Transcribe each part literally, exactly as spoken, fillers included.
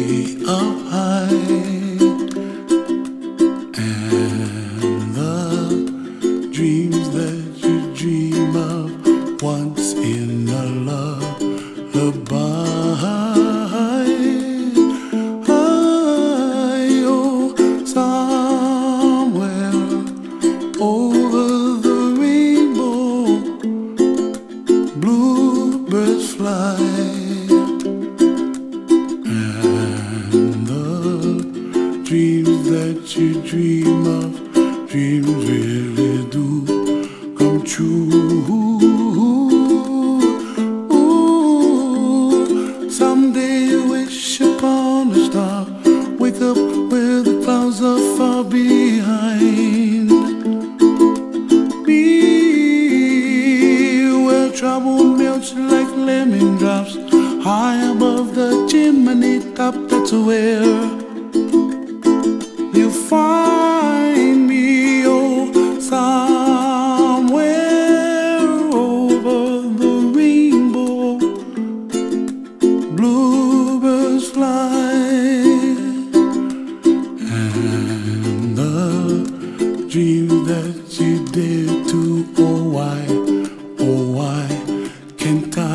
up high, and the dreams that you dream of once in a lullaby. Oh, somewhere over the rainbow, bluebirds fly. Dreams that you dream of, dreams really do come true. Ooh, someday you wish upon a star, wake up where the clouds are far behind me, where trouble melts like lemon drops high above the chimney top. That's where you find me, oh, somewhere over the rainbow, bluebirds fly, and the dreams that you dare to, oh why, oh why can't I?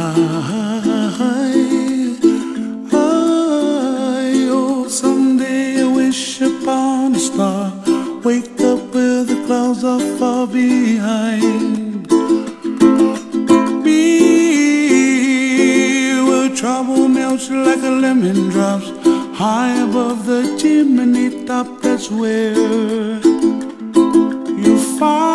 Upon a star, wake up where the clouds are far behind me, where trouble melts like a lemon drops high above the chimney top. That's where you find